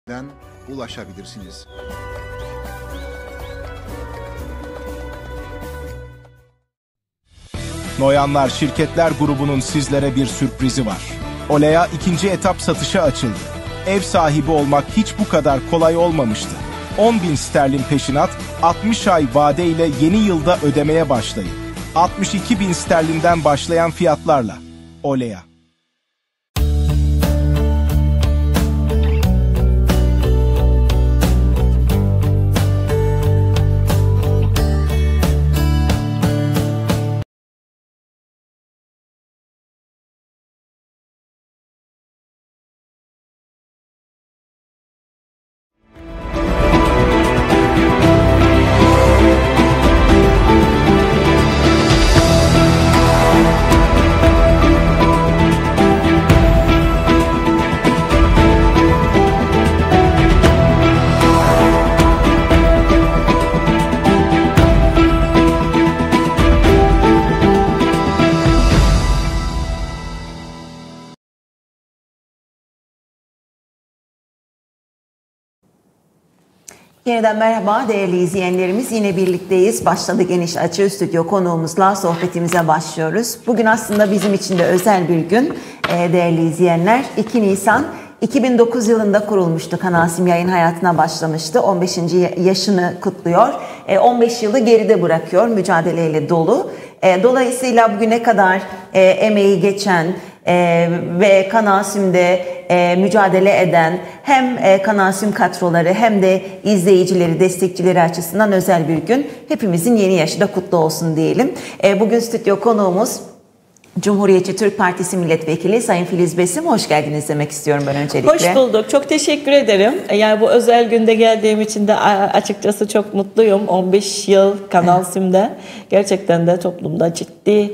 ulaşabilirsiniz. Noyanlar Şirketler Grubu'nun sizlere bir sürprizi var. Olea ikinci etap satışa açıldı. Ev sahibi olmak hiç bu kadar kolay olmamıştı. 10.000 sterlin peşinat, 60 ay vade ile yeni yılda ödemeye başlayın. 62.000 sterlinden başlayan fiyatlarla. Olea. Yeniden merhaba değerli izleyenlerimiz. Yine birlikteyiz. Başladı Geniş Açı Stüdyo konuğumuzla sohbetimize başlıyoruz. Bugün aslında bizim için de özel bir gün değerli izleyenler. 2 Nisan 2009 yılında kurulmuştu. Kanal Sim yayın hayatına başlamıştı. 15. yaşını kutluyor. 15 yılı geride bırakıyor. Mücadeleyle dolu. Dolayısıyla bugüne kadar emeği geçen ve Kanal Sim'de mücadele eden hem Kanal Sim kadroları hem de izleyicileri, destekçileri açısından özel bir gün. Hepimizin yeni yaşı da kutlu olsun diyelim. Bugün stüdyo konuğumuz Cumhuriyetçi Türk Partisi Milletvekili Sayın Filiz Besim. Hoş geldiniz demek istiyorum ben öncelikle. Hoş bulduk. Çok teşekkür ederim. Yani bu özel günde geldiğim için de açıkçası çok mutluyum. 15 yıl Kanal Sim'de gerçekten de toplumda ciddi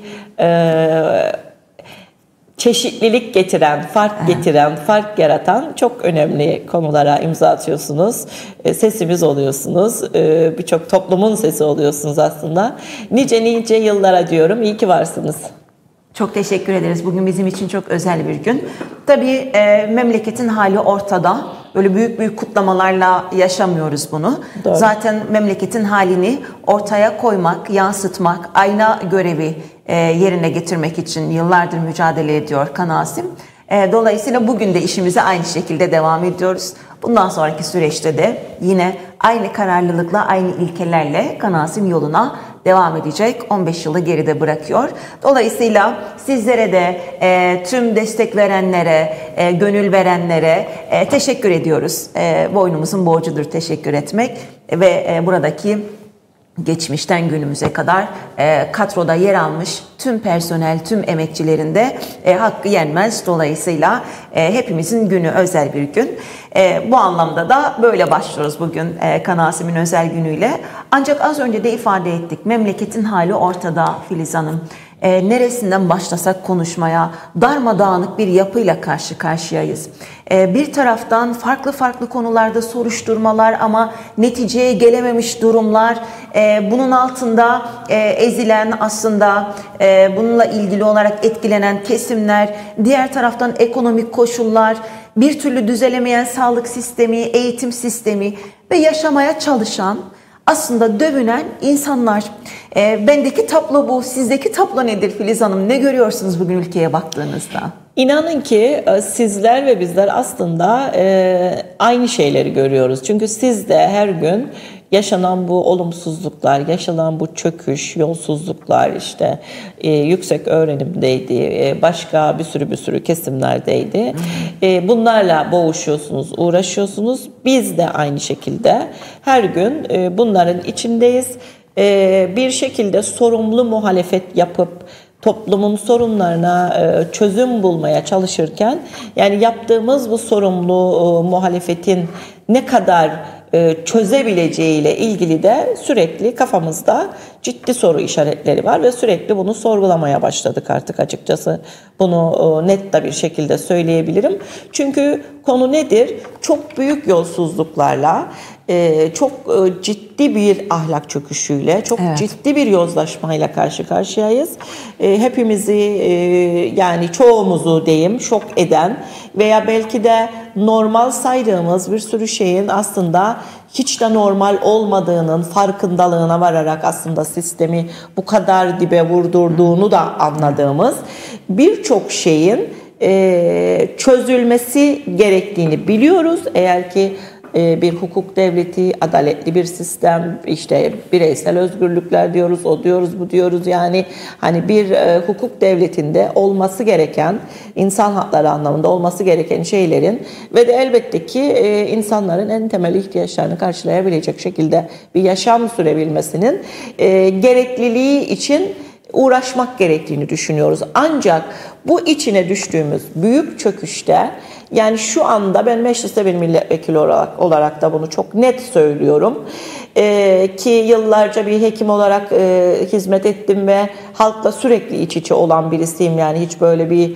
çeşitlilik getiren, fark getiren, fark yaratan çok önemli konulara imza atıyorsunuz. Sesimiz oluyorsunuz. Birçok toplumun sesi oluyorsunuz aslında. Nice yıllara diyorum. İyi ki varsınız. Çok teşekkür ederiz. Bugün bizim için çok özel bir gün. Tabii memleketin hali ortada. Böyle büyük kutlamalarla yaşamıyoruz bunu. Doğru. Zaten memleketin halini ortaya koymak, yansıtmak, ayna görevi yerine getirmek için yıllardır mücadele ediyor Kanal Sim. Dolayısıyla bugün de işimize aynı şekilde devam ediyoruz. Bundan sonraki süreçte de yine aynı kararlılıkla, aynı ilkelerle Kanal Sim yoluna devam edecek. 15 yılı geride bırakıyor. Dolayısıyla sizlere de tüm destek verenlere, gönül verenlere teşekkür ediyoruz. Boynumuzun borcudur teşekkür etmek ve buradaki geçmişten günümüze kadar kadroda yer almış tüm personel, tüm emekçilerin de hakkı yenmez. Dolayısıyla hepimizin günü özel bir gün. Bu anlamda da böyle başlıyoruz bugün Kanal Sim'in özel günüyle. Ancak az önce de ifade ettik. Memleketin hali ortada Filiz Hanım. Neresinden başlasak konuşmaya, darmadağınık bir yapıyla karşı karşıyayız. Bir taraftan farklı konularda soruşturmalar ama neticeye gelememiş durumlar, bunun altında ezilen aslında bununla ilgili olarak etkilenen kesimler, diğer taraftan ekonomik koşullar, bir türlü düzelemeyen sağlık sistemi, eğitim sistemi ve yaşamaya çalışan, aslında dövünen insanlar. Bendeki tablo bu. Sizdeki tablo nedir Filiz Hanım? Ne görüyorsunuz bugün ülkeye baktığınızda? İnanın ki sizler ve bizler aslında aynı şeyleri görüyoruz. Çünkü siz de her gün yaşanan bu olumsuzluklar, yaşanan bu çöküş, yolsuzluklar işte yüksek öğrenimdeydi, başka bir sürü kesimlerdeydi. Bunlarla boğuşuyorsunuz, uğraşıyorsunuz. Biz de aynı şekilde her gün bunların içindeyiz. Bir şekilde sorumlu muhalefet yapıp toplumun sorunlarına çözüm bulmaya çalışırken yani yaptığımız bu sorumlu muhalefetin ne kadar çözebileceğiyle ilgili de sürekli kafamızda ciddi soru işaretleri var ve sürekli bunu sorgulamaya başladık artık açıkçası. Bunu net de bir şekilde söyleyebilirim. Çünkü konu nedir? Çok büyük yolsuzluklarla çok ciddi bir ahlak çöküşüyle, çok ciddi bir yozlaşmayla karşı karşıyayız. Hepimizi yani çoğumuzu diyeyim şok eden veya belki de normal saydığımız bir sürü şeyin aslında hiç de normal olmadığının farkındalığına vararak aslında sistemi bu kadar dibe vurdurduğunu da anladığımız birçok şeyin çözülmesi gerektiğini biliyoruz. Eğer ki bir hukuk devleti, adaletli bir sistem, işte bireysel özgürlükler diyoruz, o diyoruz, bu diyoruz. Yani hani bir hukuk devletinde olması gereken, insan hakları anlamında olması gereken şeylerin ve de elbette ki insanların en temel ihtiyaçlarını karşılayabilecek şekilde bir yaşam sürebilmesinin gerekliliği için uğraşmak gerektiğini düşünüyoruz. Ancak bu içine düştüğümüz büyük çöküşte, yani şu anda ben mecliste bir milletvekili olarak da bunu çok net söylüyorum. Ki yıllarca bir hekim olarak hizmet ettim ve halkla sürekli iç içe olan birisiyim. Yani hiç böyle bir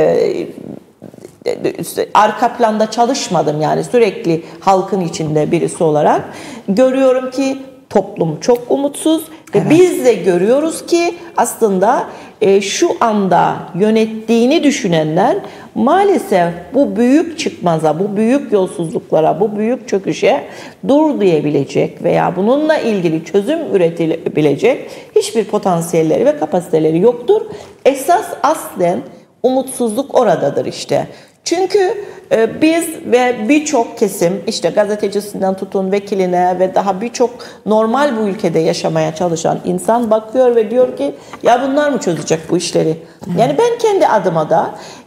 arka planda çalışmadım, yani sürekli halkın içinde birisi olarak. Görüyorum ki toplum çok umutsuz ve biz de görüyoruz ki aslında şu anda yönettiğini düşünenler maalesef bu büyük çıkmaza, bu büyük yolsuzluklara, bu büyük çöküşe dur diyebilecek veya bununla ilgili çözüm üretilebilecek hiçbir potansiyelleri ve kapasiteleri yoktur. Esas aslen umutsuzluk oradadır işte. Çünkü biz ve birçok kesim, işte gazetecisinden tutun vekiline ve daha birçok normal bu ülkede yaşamaya çalışan insan bakıyor ve diyor ki ya bunlar mı çözecek bu işleri? Yani ben kendi adıma da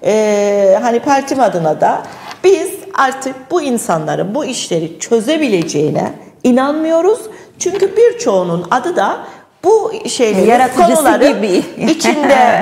hani partim adına da biz artık bu insanların bu işleri çözebileceğine inanmıyoruz. Çünkü birçoğunun adı da bu şeyleri, konuları gibi içinde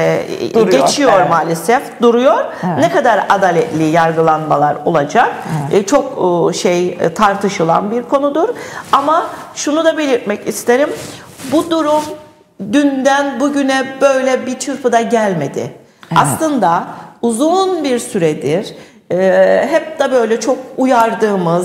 geçiyor maalesef, duruyor. Ne kadar adaletli yargılanmalar olacak çok tartışılan bir konudur. Ama şunu da belirtmek isterim, bu durum dünden bugüne böyle bir çırpıda gelmedi. Aslında uzun bir süredir hep de böyle çok uyardığımız,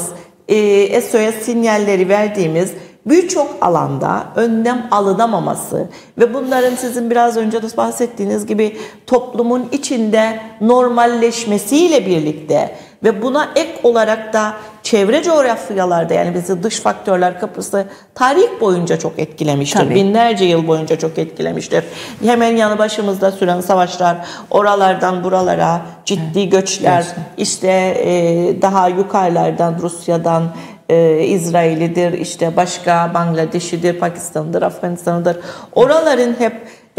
SOS sinyalleri verdiğimiz birçok alanda önlem alınamaması ve bunların sizin biraz önce de bahsettiğiniz gibi toplumun içinde normalleşmesiyle birlikte ve buna ek olarak da çevre coğrafyalarda, yani bizi dış faktörler, Kıbrıs'ı tarih boyunca çok etkilemiştir. Tabii. Binlerce yıl boyunca çok etkilemiştir. Hemen yanı başımızda süren savaşlar, oralardan buralara ciddi göçler, işte daha yukarılardan Rusya'dan İsrail'idir, işte başka Bangladeş'idir, Pakistan'dır, Afganistan'dır. Oraların hep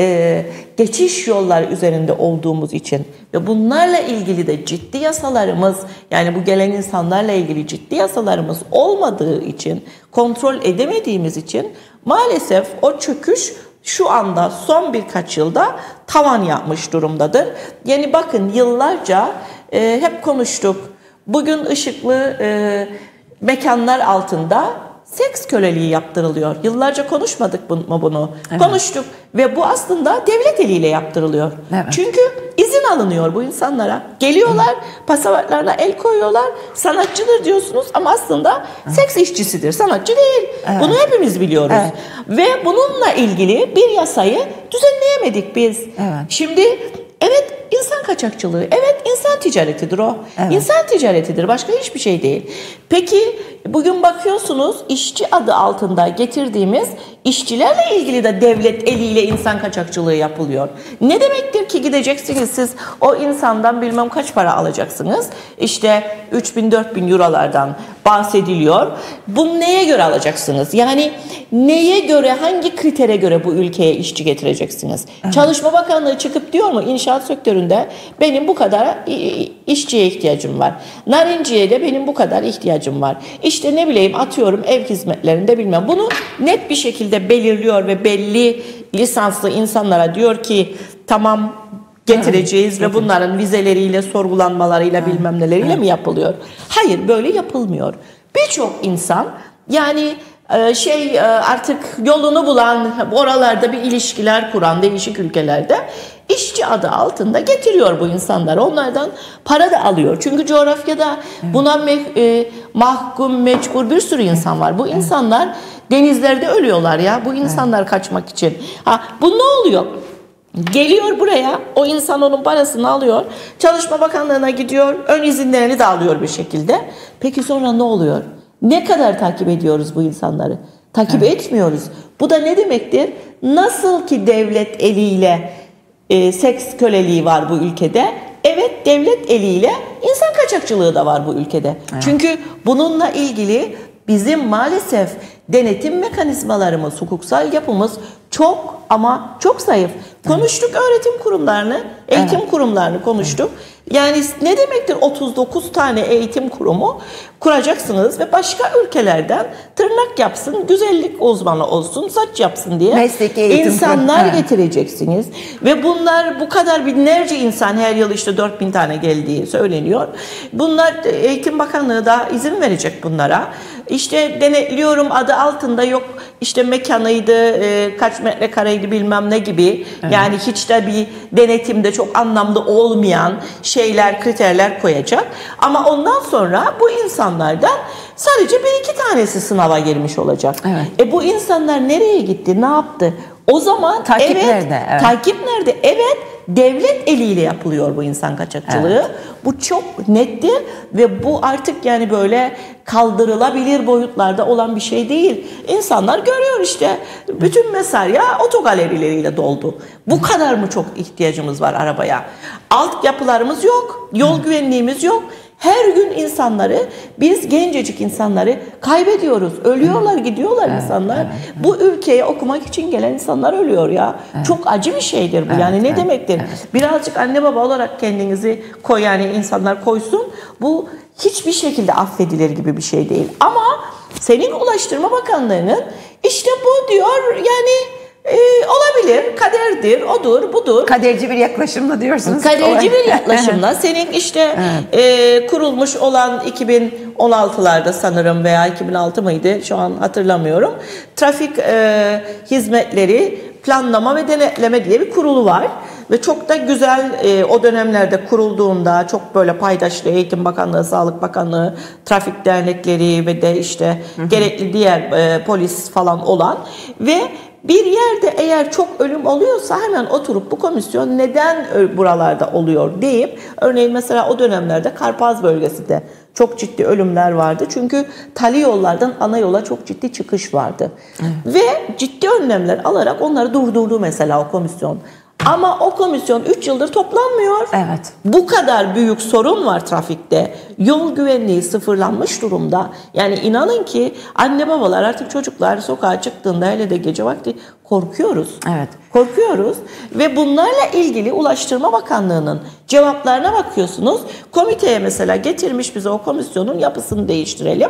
geçiş yolları üzerinde olduğumuz için ve bunlarla ilgili de ciddi yasalarımız, yani bu gelen insanlarla ilgili ciddi yasalarımız olmadığı için, kontrol edemediğimiz için maalesef o çöküş şu anda son birkaç yılda tavan yapmış durumdadır. Yani bakın yıllarca hep konuştuk. Bugün ışıklı mekanlar altında seks köleliği yaptırılıyor. Yıllarca konuşmadık mı bunu? Evet. Konuştuk ve bu aslında devlet eliyle yaptırılıyor. Evet. Çünkü izin alınıyor bu insanlara. Geliyorlar, pasaportlarına el koyuyorlar. Sanatçıdır diyorsunuz ama aslında seks işçisidir. Sanatçı değil. Evet. Bunu hepimiz biliyoruz. Evet. Ve bununla ilgili bir yasayı düzenleyemedik biz. Evet. Şimdi evet, insan kaçakçılığı, evet insan ticaretidir o. Evet. İnsan ticaretidir, başka hiçbir şey değil. Peki bugün bakıyorsunuz işçi adı altında getirdiğimiz işçilerle ilgili de devlet eliyle insan kaçakçılığı yapılıyor. Ne demektir ki gideceksiniz siz o insandan bilmem kaç para alacaksınız. İşte 3.000-4.000 eurolardan bahsediliyor. Bunu neye göre alacaksınız? Yani neye göre, hangi kritere göre bu ülkeye işçi getireceksiniz? Evet. Çalışma Bakanlığı çıkıp diyor mu inşaat sektöründe benim bu kadar işçiye ihtiyacım var. Narinciye'de benim bu kadar ihtiyacım var. İşte ne bileyim atıyorum ev hizmetlerinde bilmem. Bunu net bir şekilde belirliyor ve belli lisanslı insanlara diyor ki tamam getireceğiz ve bunların vizeleriyle, sorgulanmalarıyla bilmem neleriyle mi yapılıyor? Hayır, böyle yapılmıyor. Birçok insan yani artık yolunu bulan, oralarda bir ilişkiler kuran değişik ülkelerde işçi adı altında getiriyor bu insanlar. Onlardan para da alıyor. Çünkü coğrafyada buna mahkum, mecbur bir sürü insan var. Bu insanlar denizlerde ölüyorlar ya. Bu insanlar kaçmak için. Bu ne oluyor? Geliyor buraya, o insan onun parasını alıyor, Çalışma Bakanlığı'na gidiyor, ön izinlerini de alıyor bir şekilde. Peki sonra ne oluyor? Ne kadar takip ediyoruz bu insanları? Takip etmiyoruz. Bu da ne demektir? Nasıl ki devlet eliyle seks köleliği var bu ülkede, evet devlet eliyle insan kaçakçılığı da var bu ülkede. Evet. Çünkü bununla ilgili bizim maalesef denetim mekanizmalarımız, hukuksal yapımız çok ama çok zayıf. Konuştuk öğretim kurumlarını, eğitim kurumlarını konuştuk. Yani ne demektir 39 tane eğitim kurumu kuracaksınız ve başka ülkelerden tırnak yapsın, güzellik uzmanı olsun, saç yapsın diye mesleki eğitim insanlar getireceksiniz. Ve bunlar bu kadar binlerce insan her yıl işte 4000 tane geldiği söyleniyor. Bunlar Eğitim Bakanlığı da izin verecek bunlara. İşte denetliyorum adı altında yok işte mekanıydı, kaç metrekareydi bilmem ne gibi. Yani hiç de bir denetimde çok anlamlı olmayan şeyler, kriterler koyacak. Ama ondan sonra bu insanlardan sadece 1-2 tanesi sınava girmiş olacak. Evet. Bu insanlar nereye gitti, ne yaptı? O zaman takip nerede? Evet. Takip nerede? Evet. Devlet eliyle yapılıyor bu insan kaçakçılığı. Evet. Bu çok nettir ve bu artık yani böyle kaldırılabilir boyutlarda olan bir şey değil. İnsanlar görüyor işte bütün Mesarya otogaleriyleriyle doldu. Bu kadar mı çok ihtiyacımız var arabaya? Altyapılarımız yok, yol güvenliğimiz yok. Her gün insanları, biz gencecik insanları kaybediyoruz. Ölüyorlar, gidiyorlar insanlar. Bu ülkeye okumak için gelen insanlar ölüyor ya. Çok acı bir şeydir bu. Yani ne demektir? Birazcık anne baba olarak kendinizi koy, yani insanlar koysun. Bu hiçbir şekilde affedilir gibi bir şey değil. Ama senin Ulaştırma Bakanlığı'nın işte bu diyor yani olabilir, kaderdir, odur, budur. Kaderci bir yaklaşımla diyorsunuz. Kaderci bir yaklaşımla senin işte kurulmuş olan 2016'larda sanırım veya 2006 mıydı şu an hatırlamıyorum. Trafik hizmetleri planlama ve denetleme diye bir kurulu var. Ve çok da güzel o dönemlerde kurulduğunda çok böyle paydaşlı Eğitim Bakanlığı, Sağlık Bakanlığı, trafik dernekleri ve de işte gerekli diğer polis falan olan ve bir yerde eğer çok ölüm oluyorsa hemen oturup bu komisyon neden buralarda oluyor deyip, örneğin mesela o dönemlerde Karpaz bölgesinde çok ciddi ölümler vardı. Çünkü tali yollardan ana yola çok ciddi çıkış vardı. Ve ciddi önlemler alarak onları durdurdu mesela o komisyon. Ama o komisyon 3 yıldır toplanmıyor. Evet. Bu kadar büyük sorun var trafikte. Yol güvenliği sıfırlanmış durumda. Yani inanın ki anne babalar artık çocuklar sokağa çıktığında hele de gece vakti korkuyoruz. Evet. Korkuyoruz ve bunlarla ilgili Ulaştırma Bakanlığı'nın cevaplarına bakıyorsunuz. Komiteye mesela getirmiş bize o komisyonun yapısını değiştirelim.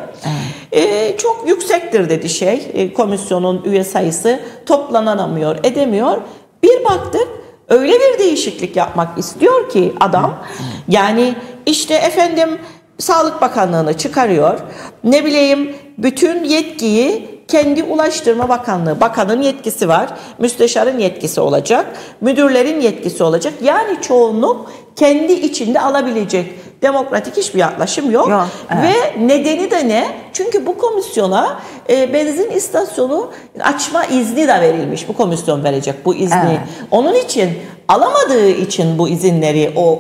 Evet. Çok yüksektir dedi komisyonun üye sayısı toplanamıyor, edemiyor. Bir baktık öyle bir değişiklik yapmak istiyor ki adam, yani işte efendim Sağlık Bakanlığı'nı çıkarıyor, ne bileyim bütün yetkiyi kendi Ulaştırma Bakanlığı, bakanın yetkisi var, müsteşarın yetkisi olacak, müdürlerin yetkisi olacak, yani çoğunluk kendi içinde alabilecek. Demokratik hiçbir yaklaşım yok. Evet. Ve nedeni de ne? Çünkü bu komisyona benzin istasyonu açma izni de verilmiş. Bu komisyon verecek bu izni. Evet. Onun için alamadığı için bu izinleri o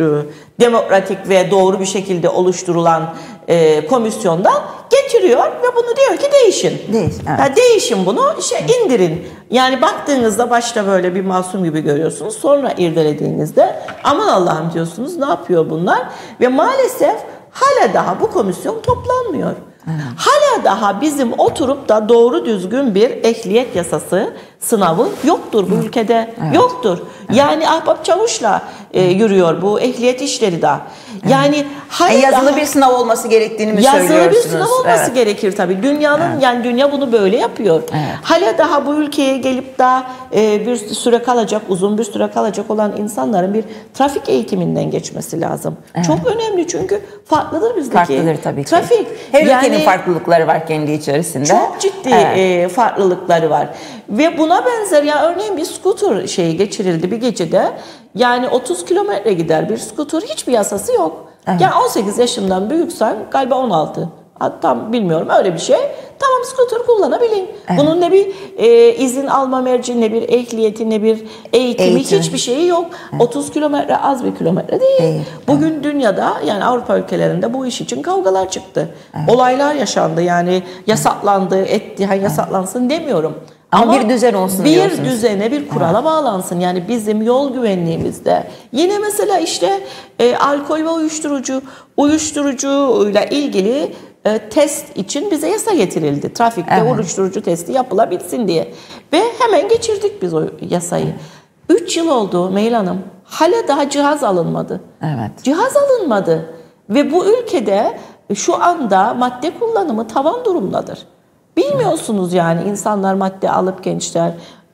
demokratik ve doğru bir şekilde oluşturulan komisyondan getiriyor ve bunu diyor ki değişin. Evet. Ya değişin bunu, indirin. Yani baktığınızda başta böyle bir masum gibi görüyorsunuz. Sonra irdelediğinizde aman Allah'ım diyorsunuz, ne yapıyor bunlar? Ve maalesef hala daha bu komisyon toplanmıyor. Hala daha bizim oturup da doğru düzgün bir ehliyet yasası sınavı yoktur bu ülkede. Evet. Yoktur. Evet. Yani Ahbap Çavuş'la yürüyor bu ehliyet işleri de. Yani yazılı bir sınav olması gerektiğini mi söylüyorsunuz? Yazılı bir sınav olması gerekir tabii. Dünyanın yani dünya bunu böyle yapıyor. Evet. Hala daha bu ülkeye gelip de bir süre kalacak, uzun bir süre kalacak olan insanların bir trafik eğitiminden geçmesi lazım. Evet. Çok önemli çünkü farklıdır bizdeki. Farklıdır tabii ki. Trafik. Her ülkenin farklılıkları var kendi içerisinde. Çok ciddi farklılıkları var. Ve buna benzer örneğin bir scooter geçirildi bir gecede. Yani 30 kilometre gider bir scooter, hiçbir yasası yok. Evet. Yani 18 yaşından büyüksen galiba 16 Tam bilmiyorum öyle bir şey. Tamam, scooter kullanabilin. Evet. Bunun ne bir izin alma merci, ne bir ehliyeti, ne bir eğitimi, hiçbir şeyi yok. 30 kilometre az bir kilometre değil. Bugün dünyada, yani Avrupa ülkelerinde bu iş için kavgalar çıktı. Olaylar yaşandı, yani yasaklandı, etti. Hani yasaklansın demiyorum. Ama bir düzen olsun diyorsunuz. Bir düzene, bir kurala bağlansın. Yani bizim yol güvenliğimizde. Yine mesela işte alkol ve uyuşturucuyla ilgili test için bize yasa getirildi. Trafikte uyuşturucu testi yapılabilsin diye. Ve hemen geçirdik biz o yasayı. 3 yıl oldu Meyl Hanım. Hala daha cihaz alınmadı. Evet. Cihaz alınmadı. Ve bu ülkede şu anda madde kullanımı tavan durumdadır. Bilmiyorsunuz yani insanlar madde alıp gençler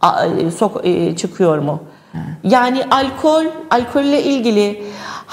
çıkıyor mu? Yani alkolle ilgili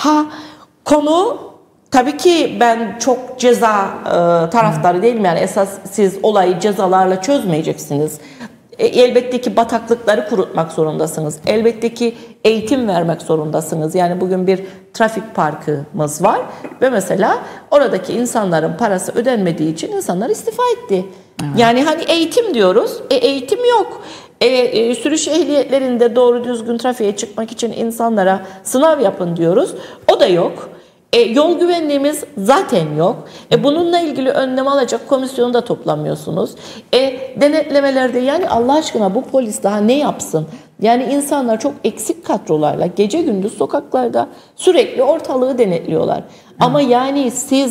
konu tabii ki ben çok ceza taraftarı değilim. Yani esas siz olayı cezalarla çözmeyeceksiniz. Elbette ki bataklıkları kurutmak zorundasınız. Elbette ki eğitim vermek zorundasınız. Yani bugün bir trafik parkımız var ve mesela oradaki insanların parası ödenmediği için insanlar istifa etti. Evet. Yani hani eğitim diyoruz, eğitim yok. Sürüş ehliyetlerinde doğru düzgün trafiğe çıkmak için insanlara sınav yapın diyoruz. O da yok. Yol güvenliğimiz zaten yok. Bununla ilgili önlem alacak komisyonu da toplamıyorsunuz. Denetlemelerde yani Allah aşkına bu polis daha ne yapsın? Yani insanlar çok eksik kadrolarla gece gündüz sokaklarda sürekli ortalığı denetliyorlar. Ama yani siz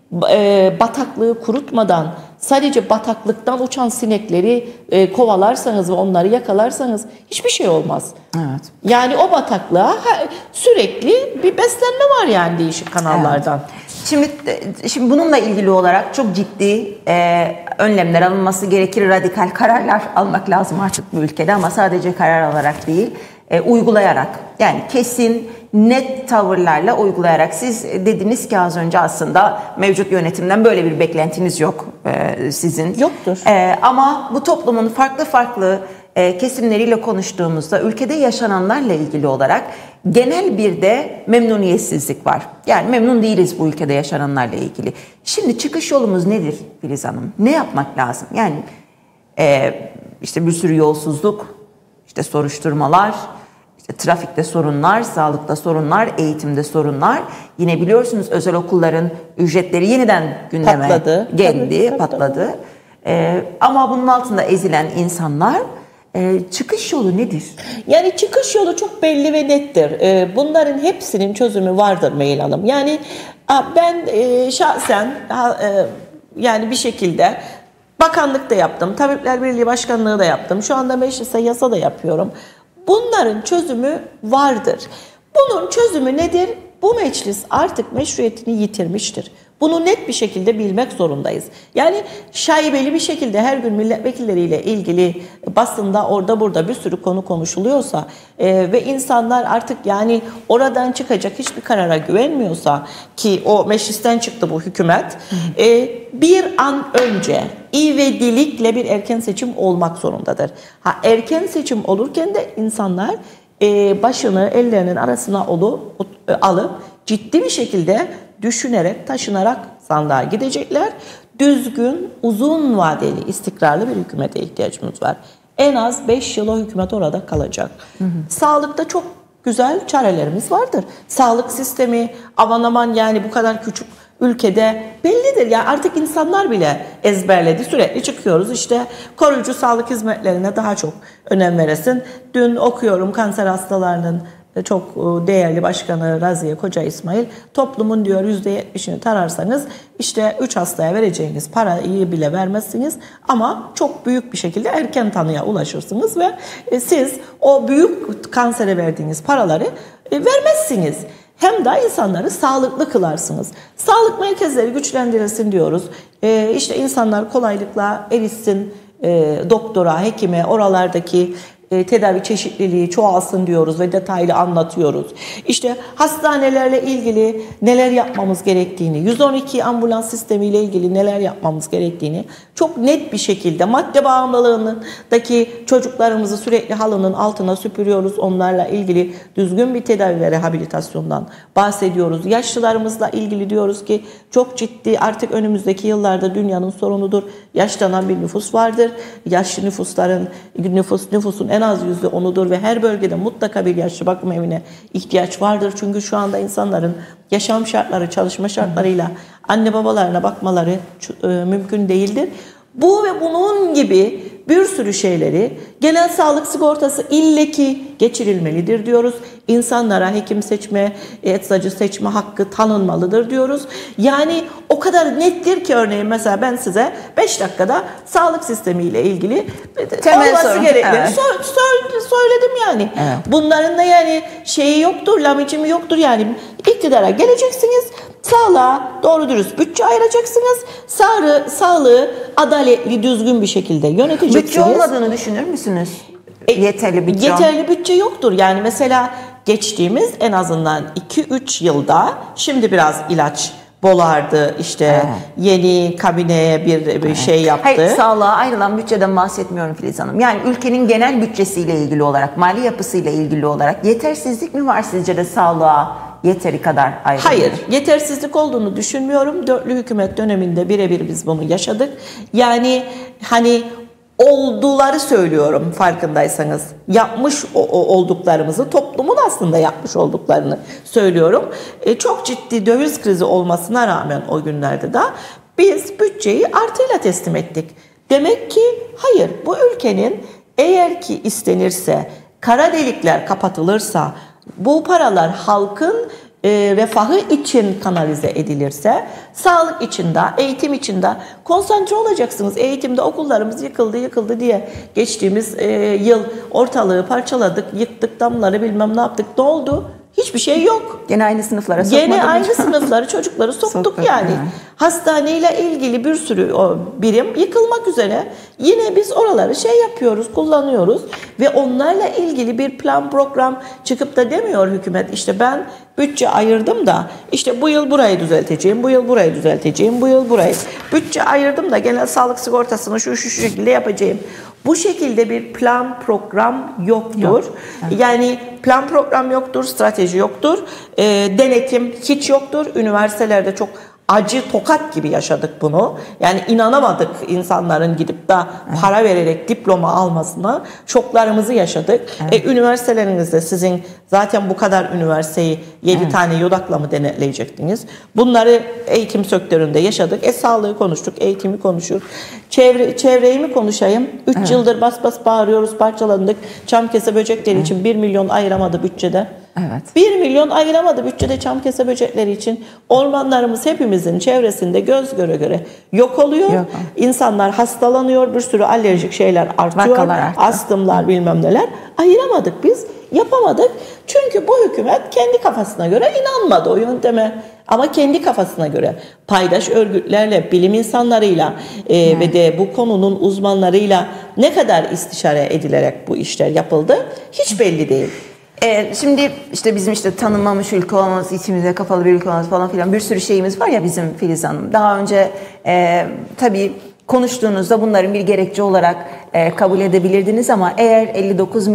bataklığı kurutmadan sadece bataklıktan uçan sinekleri kovalarsanız ve onları yakalarsanız hiçbir şey olmaz. Evet. Yani o bataklığa sürekli bir beslenme var yani değişik kanallardan. Evet. Şimdi bununla ilgili olarak çok ciddi önlemler alınması gerekir. Radikal kararlar almak lazım artık bu ülkede ama sadece karar alarak değil, uygulayarak. Yani kesin, net tavırlarla uygulayarak. Siz dediniz ki az önce aslında mevcut yönetimden böyle bir beklentiniz yok sizin. Yoktur. Ama bu toplumun farklı kesimleriyle konuştuğumuzda ülkede yaşananlarla ilgili olarak genel bir de memnuniyetsizlik var. Yani memnun değiliz bu ülkede yaşananlarla ilgili. Şimdi çıkış yolumuz nedir Filiz Hanım? Ne yapmak lazım? Yani işte bir sürü yolsuzluk, işte soruşturmalar, trafikte sorunlar, sağlıkta sorunlar, eğitimde sorunlar. Yine biliyorsunuz özel okulların ücretleri yeniden gündeme geldi, patladı. Ama bunun altında ezilen insanlar, çıkış yolu nedir? Yani çıkış yolu çok belli ve nettir. Bunların hepsinin çözümü vardır Meyl Hanım. Yani ben şahsen yani bir şekilde bakanlık da yaptım, Tabipler Birliği Başkanlığı da yaptım. Şu anda meclise yasa da yapıyorum. Bunların çözümü vardır. Bunun çözümü nedir? Bu meclis artık meşruiyetini yitirmiştir. Bunu net bir şekilde bilmek zorundayız. Yani şaibeli bir şekilde her gün milletvekilleriyle ilgili basında orada burada bir sürü konu konuşuluyorsa ve insanlar artık yani oradan çıkacak hiçbir karara güvenmiyorsa ki o meclisten çıktı bu hükümet, bir an önce ivedilikle bir erken seçim olmak zorundadır. Erken seçim olurken de insanlar başını ellerinin arasına alıp ciddi bir şekilde düşünerek, taşınarak sandığa gidecekler. Düzgün, uzun vadeli, istikrarlı bir hükümete ihtiyacımız var. En az 5 yıl o hükümet orada kalacak. Sağlıkta çok güzel çarelerimiz vardır. Sağlık sistemi aman aman yani bu kadar küçük ülkede bellidir. Yani artık insanlar bile ezberledi. Sürekli çıkıyoruz işte koruyucu sağlık hizmetlerine daha çok önem veresin. Dün okuyorum kanser hastalarının çok değerli başkanı Raziye Koca İsmail, toplumun diyor %70'ini tararsanız işte 3 hastaya vereceğiniz parayı bile vermezsiniz ama çok büyük bir şekilde erken tanıya ulaşırsınız ve siz o büyük kansere verdiğiniz paraları vermezsiniz. Hem de insanları sağlıklı kılarsınız. Sağlık merkezleri güçlendirilsin diyoruz. İşte insanlar kolaylıkla erişsin doktora, hekime, oralardaki tedavi çeşitliliği çoğalsın diyoruz ve detaylı anlatıyoruz. İşte hastanelerle ilgili neler yapmamız gerektiğini, 112 ambulans sistemiyle ilgili neler yapmamız gerektiğini çok net bir şekilde, madde bağımlılığındaki çocuklarımızı sürekli halının altına süpürüyoruz. Onlarla ilgili düzgün bir tedavi ve rehabilitasyondan bahsediyoruz. Yaşlılarımızla ilgili diyoruz ki çok ciddi, artık önümüzdeki yıllarda dünyanın sorunudur. Yaşlanan bir nüfus vardır. Yaşlı nüfusun en az %10'udur ve her bölgede mutlaka bir yaşlı bakım evine ihtiyaç vardır. Çünkü şu anda insanların yaşam şartları, çalışma şartlarıyla anne babalarına bakmaları mümkün değildir. Bu ve bunun gibi bir sürü şeyleri genel sağlık sigortası illeki geçirilmelidir diyoruz. İnsanlara hekim seçme, eczacı seçme hakkı tanınmalıdır diyoruz. Yani o kadar nettir ki, örneğin mesela ben size 5 dakikada sağlık sistemiyle ilgili olması gerektiğini söyledim yani. Evet. Bunların da yani şeyi yoktur, lamicimi yoktur yani. İktidara geleceksiniz, sağlığa doğru dürüst bütçe ayıracaksınız, sağlığı adaletli, düzgün bir şekilde yöneteceksiniz. Bütçe olmadığını düşünür müsünüz? Yeterli bütçe. Yeterli bütçe yoktur. Yani mesela geçtiğimiz en azından 2-3 yılda, şimdi biraz ilaç bolardı, işte yeni kabineye bir şey yaptı. Hayır, sağlığa ayrılan bütçeden bahsetmiyorum Filiz Hanım. Yani ülkenin genel bütçesiyle ilgili olarak, mali yapısıyla ilgili olarak yetersizlik mi var sizce de sağlığa yeteri kadar ayrılıyor? Hayır, yetersizlik olduğunu düşünmüyorum. Dörtlü hükümet döneminde birebir biz bunu yaşadık. Yani hani olduları söylüyorum, farkındaysanız. Yapmış olduklarımızı, toplumun aslında yapmış olduklarını söylüyorum. Çok ciddi döviz krizi olmasına rağmen o günlerde de biz bütçeyi artıyla teslim ettik. Demek ki hayır, bu ülkenin eğer ki istenirse, kara delikler kapatılırsa, bu paralar halkın refahı için kanalize edilirse, sağlık içinde, eğitim içinde konsantre olacaksınız. Eğitimde okullarımız yıkıldı diye geçtiğimiz yıl ortalığı parçaladık, yıktık, damları bilmem ne yaptık. Ne oldu? Hiçbir şey yok. Gene aynı sınıflara sokmadık. Gene aynı sınıfları, çocukları soktuk yani. Hastaneyle ilgili bir sürü birim yıkılmak üzere. Yine biz oraları şey yapıyoruz, kullanıyoruz ve onlarla ilgili bir plan program çıkıp da demiyor hükümet, işte ben bütçe ayırdım da işte bu yıl burayı düzelteceğim, bu yıl burayı düzelteceğim, bu yıl burayı. Bütçe ayırdım da genel sağlık sigortasını şu şekilde yapacağım. Bu şekilde bir plan program yoktur. Yok. Evet. Yani plan program yoktur, strateji yoktur, denetim hiç yoktur. Üniversitelerde çok acı tokat gibi yaşadık bunu. Yani inanamadık insanların gidip de para vererek diploma almasına. Şoklarımızı yaşadık. Evet. Üniversitelerinizde sizin zaten bu kadar üniversiteyi 7 tane yodakla mı denetleyecektiniz? Bunları eğitim sektöründe yaşadık. Sağlığı konuştuk, eğitimi konuştuk. Çevreyi mi konuşayım? 3 yıldır bas bas bağırıyoruz, parçalandık. Çamkese böcekleri için 1 milyon ayıramadı bütçede. Evet. 1 milyon ayıramadı bütçede çamkese böcekleri için. Ormanlarımız hepimizin çevresinde göz göre göre yok oluyor. Yok. İnsanlar hastalanıyor, bir sürü alerjik şeyler artıyor. Astımlar, bilmem neler. Ayıramadık biz, yapamadık. Çünkü bu hükümet kendi kafasına göre inanmadı o yönteme. Ama kendi kafasına göre paydaş örgütlerle, bilim insanlarıyla ve de bu konunun uzmanlarıyla ne kadar istişare edilerek bu işler yapıldı hiç belli değil. Şimdi işte bizim tanınmamış ülke olmamız, içimize kapalı bir ülke olmamız falan filan bir sürü şeyimiz var ya bizim Filiz Hanım. Daha önce tabii konuştuğunuzda bunların bir gerekçe olarak kabul edebilirdiniz ama eğer 59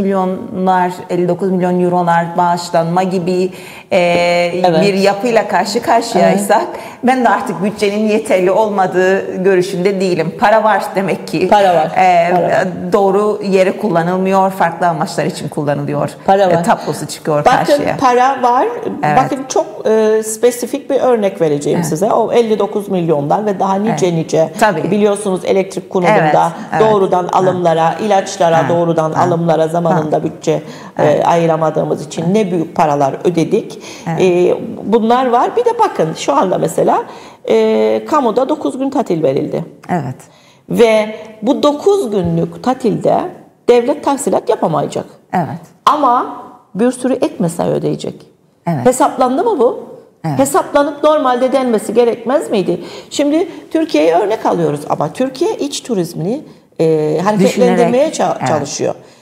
milyon eurolar bağışlanma gibi bir yapıyla karşı karşıyaysak ben de artık bütçenin yeterli olmadığı görüşünde değilim. Para var demek ki. Para var. Doğru yere kullanılmıyor, farklı amaçlar için kullanılıyor. Para var. Tablosu çıkıyor karşıya. Bakın para var. Evet. Bakın çok spesifik bir örnek vereceğim size. O 59 milyondan ve daha nice Tabii. Biliyorsunuz elektrik kullanımında doğrudan alımlara, ilaçlara doğrudan alımlara zamanında bütçe ayıramadığımız için ne büyük paralar ödedik. Evet. Bunlar var. Bir de bakın şu anda mesela kamuda 9 gün tatil verildi. Evet. Ve bu 9 günlük tatilde devlet tahsilat yapamayacak. Evet. Ama bir sürü ek mesai ödeyecek. Evet. Hesaplandı mı bu? Evet. Hesaplanıp normalde denmesi gerekmez miydi? Şimdi Türkiye'ye örnek alıyoruz ama Türkiye iç turizmini hareketlendirmeye çalışıyor.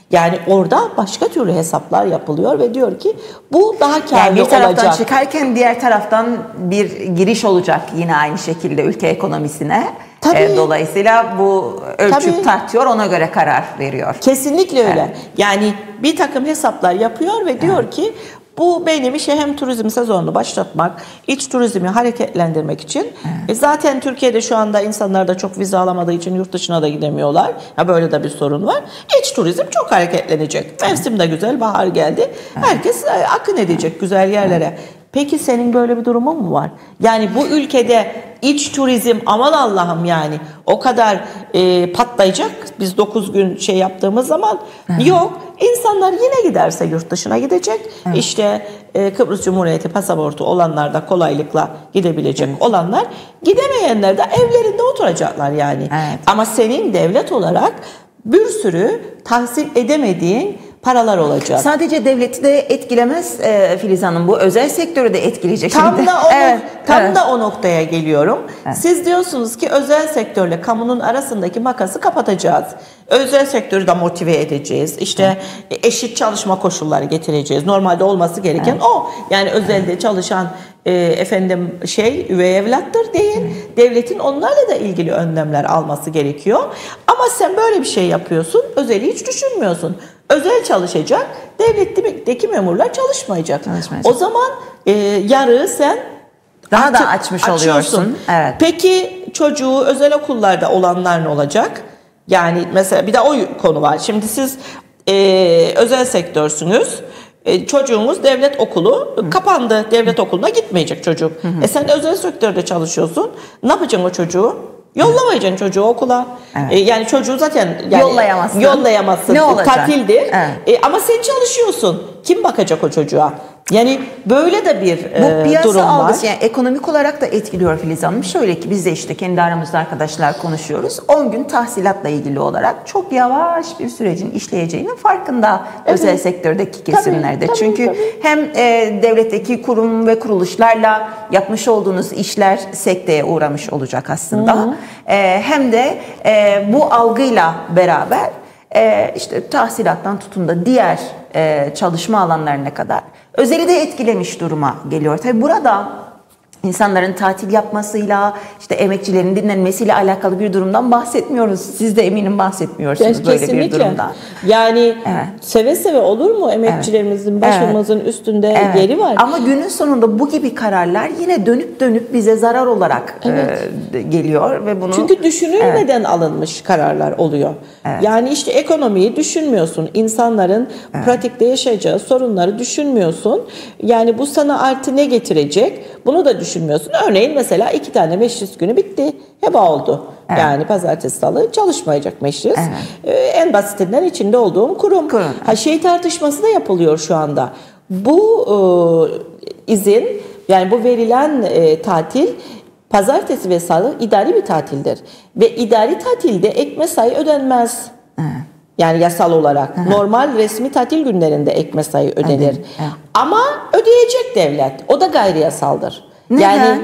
Yani orada başka türlü hesaplar yapılıyor ve diyor ki bu daha karlı Yani bir taraftan olacak. çıkarken diğer taraftan bir giriş olacak yine aynı şekilde ülke ekonomisine. Tabii. Dolayısıyla bu ölçüp Tabii. tartıyor, ona göre karar veriyor. Kesinlikle öyle. Yani bir takım hesaplar yapıyor ve diyor ki bu benim işe hem turizm sezonunu başlatmak, iç turizmi hareketlendirmek için. Zaten Türkiye'de şu anda insanlar da çok vize alamadığı için yurt dışına da gidemiyorlar. Ya böyle de bir sorun var. İç turizm çok hareketlenecek. Mevsim de güzel, bahar geldi. Herkes akın edecek güzel yerlere. Peki senin böyle bir durumun mu var? Yani bu ülkede iç turizm aman Allah'ım yani o kadar patlayacak biz 9 gün şey yaptığımız zaman yok. İnsanlar yine giderse yurt dışına gidecek. İşte Kıbrıs Cumhuriyeti pasaportu olanlar da kolaylıkla gidebilecek olanlar, gidemeyenler de evlerinde oturacaklar yani. Evet. Ama senin devlet olarak bir sürü tahsil edemediğin paralar olacak. Sadece devleti de etkilemez Filiz Hanım, bu özel sektörü de etkileyecek. Tam şimdi. da o, Evet, evet. da o noktaya geliyorum. Siz diyorsunuz ki özel sektörle kamunun arasındaki makası kapatacağız. Özel sektörü de motive edeceğiz. İşte eşit çalışma koşulları getireceğiz. Normalde olması gereken o. Yani özelde çalışan üvey evlattır değil. Devletin onlarla da ilgili önlemler alması gerekiyor. Ama sen böyle bir şey yapıyorsun. Özeli hiç düşünmüyorsun. Özel çalışacak, devletteki memurlar çalışmayacak. O zaman yarığı sen daha da açmış oluyorsun. Evet. Peki çocuğu özel okullarda olanlar ne olacak? Yani mesela bir de o konu var. Şimdi siz özel sektörsünüz. Çocuğumuz devlet okulu kapandı. Devlet okuluna gitmeyecek çocuk. Sen özel sektörde çalışıyorsun. Ne yapacaksın o çocuğu? Yollamayacaksın çocuğu okula. Evet. Yani çocuğu zaten yollayamazsın. Ne olacak? Tatildir. Evet. Ama sen çalışıyorsun. Kim bakacak o çocuğa? Yani böyle de bir Bu piyasa durum var. algısı yani ekonomik olarak da etkiliyor Filiz Hanım. Şöyle ki biz de işte kendi aramızda arkadaşlar konuşuyoruz. 10 gün tahsilatla ilgili olarak çok yavaş bir sürecin işleyeceğinin farkında özel sektördeki kesimlerde. Tabii, Çünkü hem devletteki kurum ve kuruluşlarla yapmış olduğunuz işler sekteye uğramış olacak aslında. Hem de bu algıyla beraber işte tahsilattan tutun da diğer çalışma alanlarına kadar özeli de etkilemiş duruma geliyor. Tabii burada insanların tatil yapmasıyla, işte emekçilerin dinlenmesiyle alakalı bir durumdan bahsetmiyoruz. Siz de eminim bahsetmiyorsunuz böyle bir durumdan. Yani seve seve olur mu emekçilerimizin başımızın üstünde yeri var. Ama günün sonunda bu gibi kararlar yine dönüp bize zarar olarak geliyor ve bunu çünkü düşünülmeden alınmış kararlar oluyor. Yani işte ekonomiyi düşünmüyorsun. İnsanların pratikte yaşayacağı sorunları düşünmüyorsun. Yani bu sana artı ne getirecek? Bunu da düşünmüyorsun. Örneğin mesela 2 tane meclis günü bitti. Heba oldu. Yani pazartesi salı çalışmayacak meclis. En basitinden içinde olduğum kurum. Tartışması da yapılıyor şu anda. Bu izin, yani bu verilen tatil pazartesi ve salı idari bir tatildir. Ve idari tatilde ek mesai ödenmez. Yani yasal olarak. Normal resmi tatil günlerinde ek mesai ödenir. Ama ödeyecek devlet. O da gayri yasaldır. Neden? Yani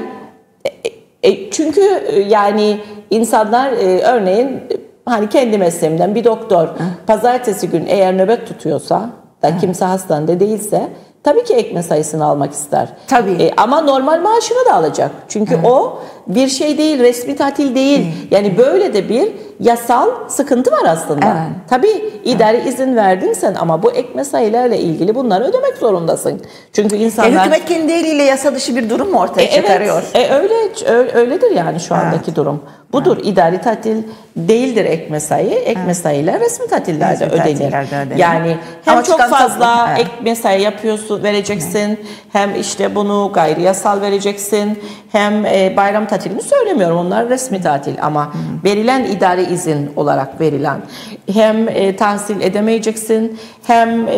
çünkü yani insanlar örneğin hani kendi mesleğimden bir doktor pazartesi gün eğer nöbet tutuyorsa da kimse hastanede değilse tabii ki ek mesaisini almak ister. Tabii. Ama normal maaşını da alacak. Çünkü o bir şey değil, resmi tatil değil. Yani böyle de bir yasal sıkıntı var aslında. Tabii idari izin verdin sen ama bu ek mesailerle ilgili bunları ödemek zorundasın. Çünkü insanlar... hükümet kendi eliyle yasa dışı bir durum mu ortaya çıkarıyor? Öyledir yani şu andaki durum. Budur. İdari tatil değildir ek mesai. Ek mesailer resmi tatillerde ödenir. Yani hem ama çok fazla ek mesai yapıyorsun, vereceksin. Hem işte bunu gayri yasal vereceksin. Hem bayram tatilini söylemiyorum. Onlar resmi tatil ama verilen idari izin olarak verilen. Hem tahsil edemeyeceksin. Hem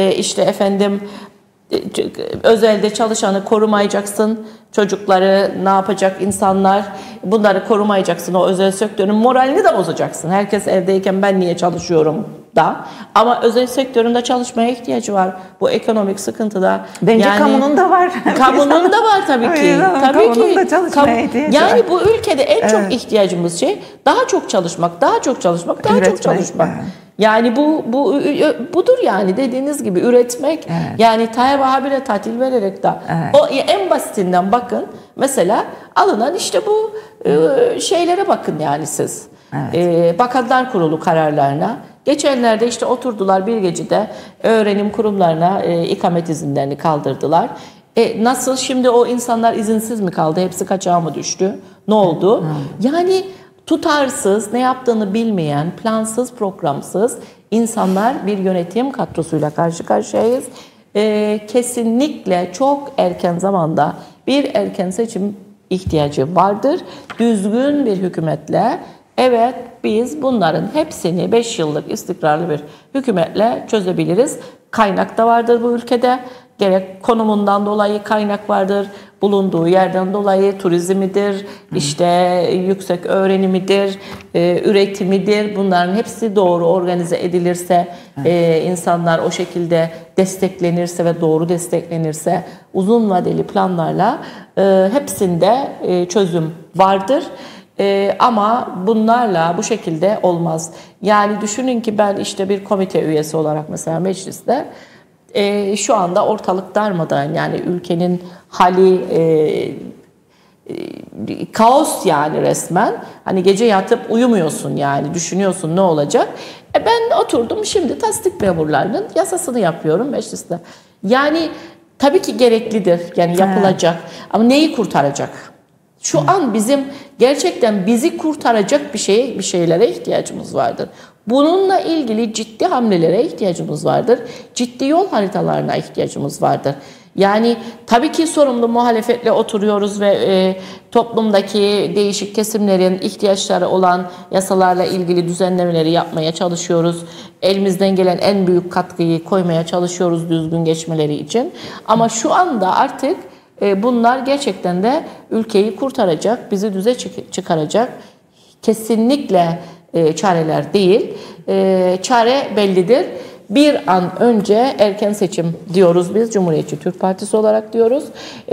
özelde çalışanı korumayacaksın. Çocukları ne yapacak insanlar? Bunları korumayacaksın. O özel sektörün moralini de bozacaksın. Herkes evdeyken ben niye çalışıyorum da, ama özel sektöründe çalışmaya ihtiyacı var. Bu ekonomik sıkıntıda. Bence kamunun da var. Kamunun da var tabii ki. Tabii ki. Da çalışmaya ihtiyacı var. Yani bu ülkede en çok ihtiyacımız şey daha çok çalışmak, daha çok çalışmak, daha çok çalışmak. Yani budur yani, dediğiniz gibi üretmek. Yani Tayyip habire tatil vererek de o en basitinden bakın. Mesela alınan işte bu şeylere bakın yani siz. Bakanlar Kurulu kararlarına. Geçenlerde işte oturdular bir gecede öğrenim kurumlarına ikamet izinlerini kaldırdılar. Nasıl şimdi o insanlar izinsiz mi kaldı? Hepsi kaçağa mı düştü? Ne oldu? Yani tutarsız, ne yaptığını bilmeyen, plansız, programsız insanlar, bir yönetim kadrosuyla karşı karşıyayız. Kesinlikle çok erken zamanda bir erken seçim ihtiyacı vardır. Düzgün bir hükümetle, evet, biz bunların hepsini 5 yıllık istikrarlı bir hükümetle çözebiliriz. Kaynak da vardır bu ülkede. Gerek konumundan dolayı kaynak vardır, bulunduğu yerden dolayı turizmidir, işte yüksek öğrenimidir, üretimidir. Bunların hepsi doğru organize edilirse, insanlar o şekilde desteklenirse ve doğru desteklenirse, uzun vadeli planlarla hepsinde çözüm vardır. Ama bunlarla bu şekilde olmaz. Yani düşünün ki ben işte bir komite üyesi olarak mesela mecliste şu anda ortalık darmadağın, yani ülkenin hali kaos yani resmen. Hani gece yatıp uyumuyorsun yani, düşünüyorsun ne olacak. Ben oturdum şimdi tasdik memurlarının yasasını yapıyorum mecliste. Yani tabii ki gereklidir, yani yapılacak, ama neyi kurtaracak? Şu an bizim gerçekten bizi kurtaracak bir şeylere ihtiyacımız vardır. Bununla ilgili ciddi hamlelere ihtiyacımız vardır. Ciddi yol haritalarına ihtiyacımız vardır. Yani tabii ki sorumlu muhalefetle oturuyoruz ve toplumdaki değişik kesimlerin ihtiyaçları olan yasalarla ilgili düzenlemeleri yapmaya çalışıyoruz. Elimizden gelen en büyük katkıyı koymaya çalışıyoruz düzgün geçmeleri için. Ama şu anda artık bunlar gerçekten de ülkeyi kurtaracak, bizi düze çıkaracak kesinlikle çareler değil. Çare bellidir. Bir an önce erken seçim diyoruz biz, Cumhuriyetçi Türk Partisi olarak diyoruz.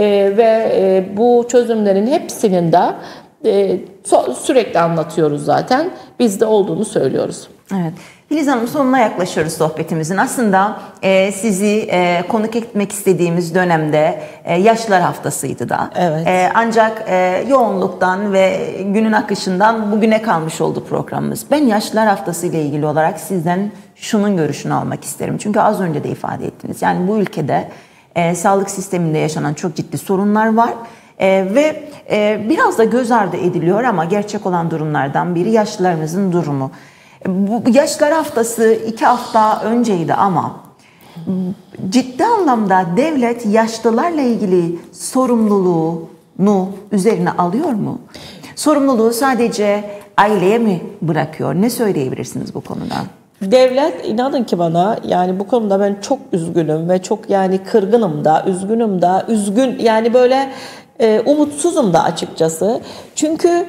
Ve bu çözümlerin hepsinin de sürekli anlatıyoruz zaten. Biz de olduğunu söylüyoruz. Evet. Filiz Hanım, sonuna yaklaşıyoruz sohbetimizin. Aslında sizi konuk etmek istediğimiz dönemde Yaşlılar Haftası'ydı da. Evet. Ancak yoğunluktan ve günün akışından bugüne kalmış oldu programımız. Ben Yaşlılar Haftası ile ilgili olarak sizden şunun görüşünü almak isterim. Çünkü az önce de ifade ettiniz. Yani bu ülkede sağlık sisteminde yaşanan çok ciddi sorunlar var. Ve biraz da göz ardı ediliyor ama gerçek olan durumlardan biri yaşlılarımızın durumu. Bu Yaşlılar Haftası 2 hafta önceydi ama ciddi anlamda devlet yaşlılarla ilgili sorumluluğunu üzerine alıyor mu? Sorumluluğu sadece aileye mi bırakıyor? Ne söyleyebilirsiniz bu konuda? Devlet, inanın ki bana, yani bu konuda ben çok üzgünüm ve çok yani kırgınım da, üzgün yani böyle umutsuzum da açıkçası. Çünkü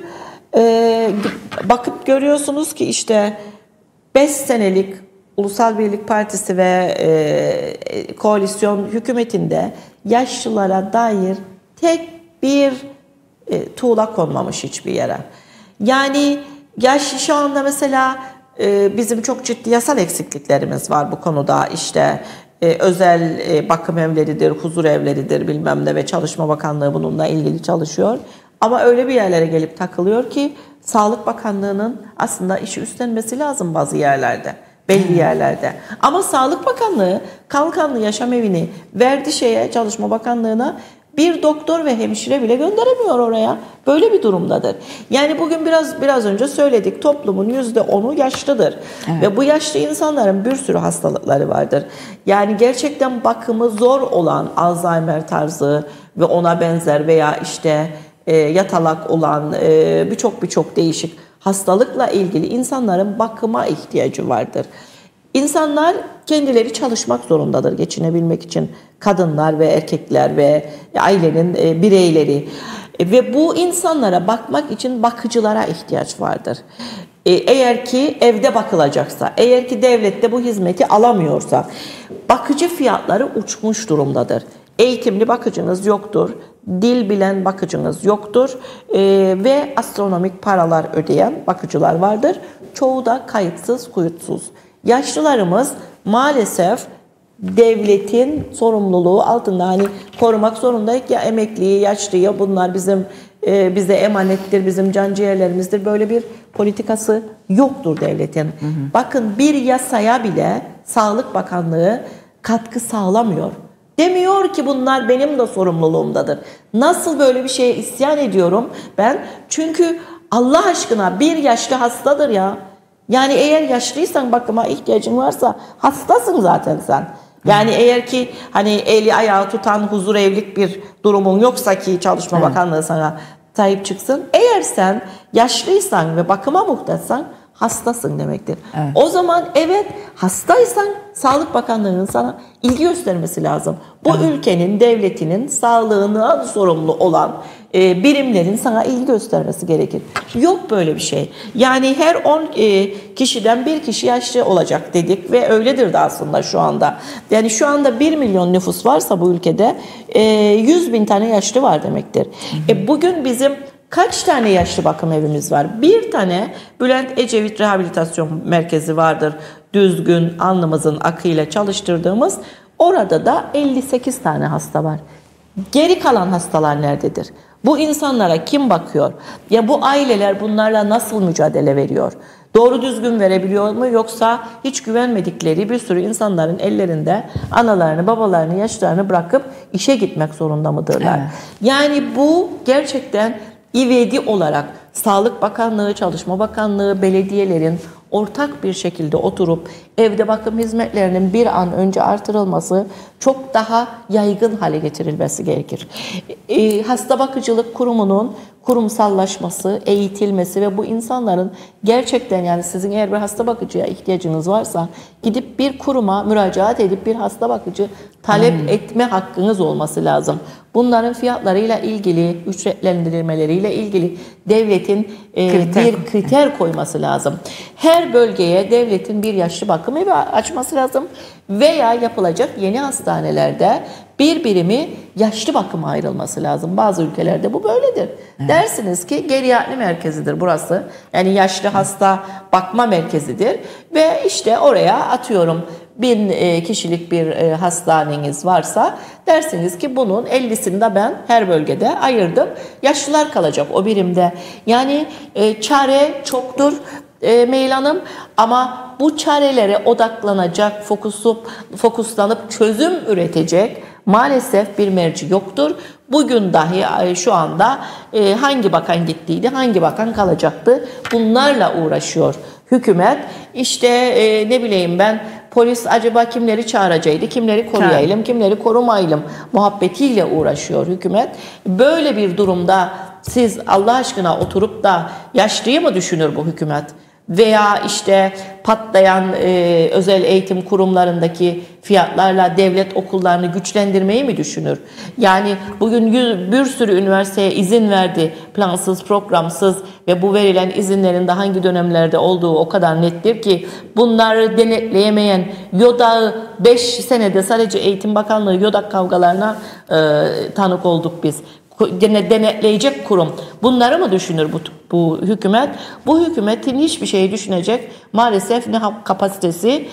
bakıp görüyorsunuz ki işte 5 senelik Ulusal Birlik Partisi ve koalisyon hükümetinde yaşlılara dair tek bir tuğla konmamış hiçbir yere. Yani şu anda mesela bizim çok ciddi yasal eksikliklerimiz var bu konuda. İşte özel bakım evleridir, huzur evleridir bilmem ne ve Çalışma Bakanlığı bununla ilgili çalışıyor. Ama öyle bir yerlere gelip takılıyor ki Sağlık Bakanlığı'nın aslında işi üstlenmesi lazım bazı yerlerde, belli yerlerde. Ama Sağlık Bakanlığı Kalkanlı Yaşam Evi'ni verdi Çalışma Bakanlığı'na, bir doktor ve hemşire bile gönderemiyor oraya. Böyle bir durumdadır. Yani bugün biraz önce söyledik, toplumun %10'u yaşlıdır. Evet. Ve bu yaşlı insanların bir sürü hastalıkları vardır. Yani gerçekten bakımı zor olan Alzheimer tarzı ve ona benzer veya işte yatalak olan birçok değişik hastalıkla ilgili insanların bakıma ihtiyacı vardır. İnsanlar kendileri çalışmak zorundadır geçinebilmek için, kadınlar ve erkekler ve ailenin bireyleri. Ve bu insanlara bakmak için bakıcılara ihtiyaç vardır. Eğer ki evde bakılacaksa, eğer ki devlette bu hizmeti alamıyorsa, bakıcı fiyatları uçmuş durumdadır. Eğitimli bakıcınız yoktur, dil bilen bakıcınız yoktur ve astronomik paralar ödeyen bakıcılar vardır. Çoğu da kayıtsız, kuyutsuz. Yaşlılarımız maalesef devletin sorumluluğu altında, hani korumak zorundayız ya, emekliyi, yaşlıyı, bunlar bizim bize emanettir, bizim can ciğerlerimizdir. Böyle bir politikası yoktur devletin. Bakın, bir yasaya bile Sağlık Bakanlığı katkı sağlamıyor. Demiyor ki bunlar benim de sorumluluğumdadır. Nasıl böyle bir şeye isyan ediyorum ben? Çünkü Allah aşkına, bir yaşlı hastadır ya. Yani eğer yaşlıysan, bakıma ihtiyacın varsa hastasın zaten sen. Yani eğer ki hani eli ayağı tutan huzur evlilik bir durumun yoksa ki Çalışma Bakanlığı sana sahip çıksın. Eğer sen yaşlıysan ve bakıma muhtaçsan hastasın demektir. Evet. O zaman evet, hastaysan Sağlık Bakanlığı'nın sana ilgi göstermesi lazım. Bu ülkenin, devletinin sağlığına sorumlu olan birimlerin sana ilgi göstermesi gerekir. Yok böyle bir şey. Yani her 10 kişiden bir kişi yaşlı olacak dedik ve öyledir de aslında şu anda. Yani şu anda 1 milyon nüfus varsa bu ülkede 100 bin tane yaşlı var demektir. Bugün bizim kaç tane yaşlı bakım evimiz var? Bir tane Bülent Ecevit Rehabilitasyon Merkezi vardır. Düzgün, alnımızın akıyla çalıştırdığımız. Orada da 58 tane hasta var. Geri kalan hastalar nerededir? Bu insanlara kim bakıyor? Ya bu aileler bunlarla nasıl mücadele veriyor? Doğru düzgün verebiliyor mu, yoksa hiç güvenmedikleri bir sürü insanların ellerinde analarını, babalarını, yaşlarını bırakıp işe gitmek zorunda mıdırlar? Evet. Yani bu gerçekten ivedi olarak Sağlık Bakanlığı, Çalışma Bakanlığı, belediyelerin ortak bir şekilde oturup evde bakım hizmetlerinin bir an önce artırılması, çok daha yaygın hale getirilmesi gerekir. Hasta bakıcılık kurumunun kurumsallaşması, eğitilmesi ve bu insanların gerçekten, yani sizin eğer bir hasta bakıcıya ihtiyacınız varsa gidip bir kuruma müracaat edip bir hasta bakıcı talep etme hakkınız olması lazım. Bunların fiyatlarıyla ilgili, ücretlendirmeleriyle ilgili devletin bir kriter koyması lazım. Her bölgeye devletin bir yaşlı bakım evi açması lazım veya yapılacak yeni hastanelerde bir birimi yaşlı bakıma ayrılması lazım. Bazı ülkelerde bu böyledir. Evet. Dersiniz ki geriatri merkezidir burası. Yani yaşlı hasta bakma merkezidir ve işte oraya atıyorum 1000 kişilik bir hastaneniz varsa dersiniz ki bunun 50'sini de ben her bölgede ayırdım. Yaşlılar kalacak o birimde. Yani çare çoktur Meyl Hanım, ama bu çarelere odaklanacak, fokuslanıp çözüm üretecek maalesef bir merci yoktur. Bugün dahi şu anda hangi bakan gittiydi, hangi bakan kalacaktı, bunlarla uğraşıyor hükümet. İşte ne bileyim ben, polis acaba kimleri çağıracaktı, kimleri koruyalım, kimleri korumayalım muhabbetiyle uğraşıyor hükümet. Böyle bir durumda siz Allah aşkına oturup da yaşlıyı mı düşünür bu hükümet? Veya işte patlayan özel eğitim kurumlarındaki fiyatlarla devlet okullarını güçlendirmeyi mi düşünür? Yani bugün bir sürü üniversiteye izin verdi, plansız, programsız, ve bu verilen izinlerin de hangi dönemlerde olduğu o kadar nettir ki bunları denetleyemeyen YÖDAK'ı 5 senede sadece Eğitim Bakanlığı YÖDAK kavgalarına tanık olduk biz. Denetleyecek kurum bunları mı düşünür bu hükümet? Bu hükümetin hiçbir şeyi düşünecek maalesef ne kapasitesi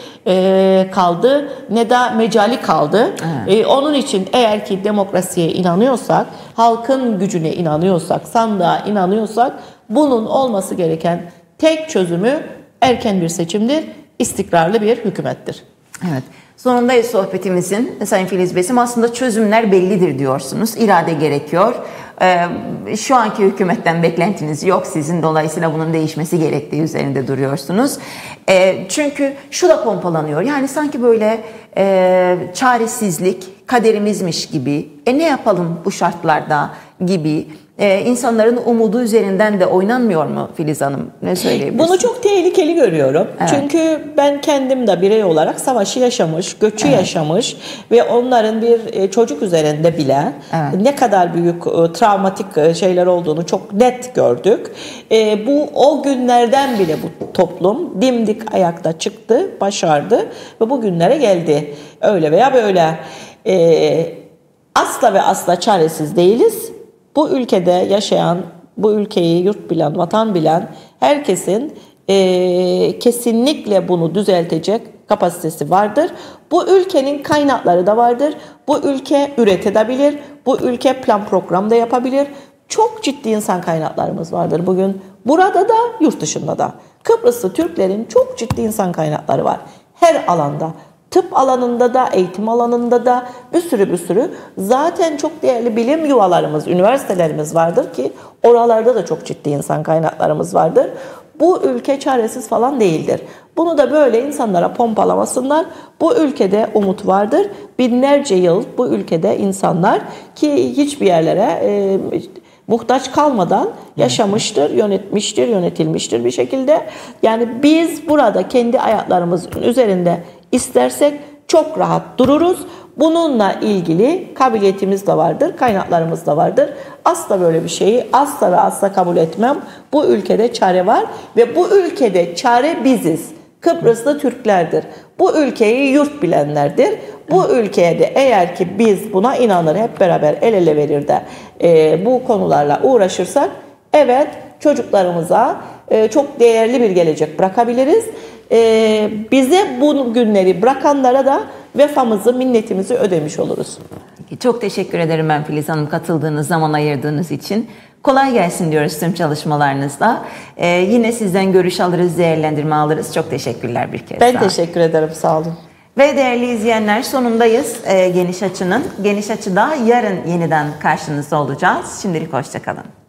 kaldı ne de mecali kaldı. Onun için eğer ki demokrasiye inanıyorsak, halkın gücüne inanıyorsak, sandığa inanıyorsak, bunun olması gereken tek çözümü erken bir seçimdir, istikrarlı bir hükümettir. Evet. Sonundayız sohbetimizin Sayın Filiz Besim. Aslında çözümler bellidir diyorsunuz. İrade gerekiyor. Şu anki hükümetten beklentiniz yok sizin. Dolayısıyla bunun değişmesi gerektiği üzerinde duruyorsunuz. Çünkü şu da pompalanıyor. Yani sanki böyle çaresizlik kaderimizmiş gibi. Ne yapalım bu şartlarda? gibi insanların umudu üzerinden de oynanmıyor mu Filiz Hanım? Ne söyleyebilirsiniz? Bunu çok tehlikeli görüyorum. Evet. Çünkü ben kendim de birey olarak savaşı yaşamış, göçü yaşamış ve onların bir çocuk üzerinde bile ne kadar büyük travmatik şeyler olduğunu çok net gördük. Bu o günlerden bile bu toplum dimdik ayakta çıktı, başardı ve bugünlere geldi. Öyle veya böyle. Asla ve asla çaresiz değiliz. Bu ülkede yaşayan, bu ülkeyi yurt bilen, vatan bilen herkesin kesinlikle bunu düzeltecek kapasitesi vardır. Bu ülkenin kaynakları da vardır. Bu ülke üretebilir. Bu ülke plan program da yapabilir. Çok ciddi insan kaynaklarımız vardır bugün. Burada da, yurt dışında da. Kıbrıslı Türklerin çok ciddi insan kaynakları var. Her alanda. Tıp alanında da, eğitim alanında da bir sürü. Zaten çok değerli bilim yuvalarımız, üniversitelerimiz vardır ki oralarda da çok ciddi insan kaynaklarımız vardır. Bu ülke çaresiz falan değildir. Bunu da böyle insanlara pompalamasınlar. Bu ülkede umut vardır. Binlerce yıl bu ülkede insanlar ki hiçbir yerlere muhtaç kalmadan yaşamıştır, yönetmiştir, yönetilmiştir bir şekilde. Yani biz burada kendi ayaklarımızın üzerinde İstersek çok rahat dururuz. Bununla ilgili kabiliyetimiz de vardır, kaynaklarımız da vardır. Asla böyle bir şeyi asla ve asla kabul etmem. Bu ülkede çare var ve bu ülkede çare biziz. Kıbrıslı Türklerdir. Bu ülkeyi yurt bilenlerdir. Bu ülkeye de eğer ki biz buna inanır, hep beraber el ele verir de bu konularla uğraşırsak, evet, çocuklarımıza çok değerli bir gelecek bırakabiliriz. Bize bu günleri bırakanlara da vefamızı, minnetimizi ödemiş oluruz. Çok teşekkür ederim ben Filiz Hanım, katıldığınız, zaman ayırdığınız için. Kolay gelsin diyoruz tüm çalışmalarınızda. Yine sizden görüş alırız, değerlendirme alırız. Çok teşekkürler bir kez daha. Ben teşekkür ederim, sağ olun. Ve değerli izleyenler, sonundayız Geniş Açı'nın. Geniş Açı'da yarın yeniden karşınızda olacağız. Şimdilik hoşça kalın.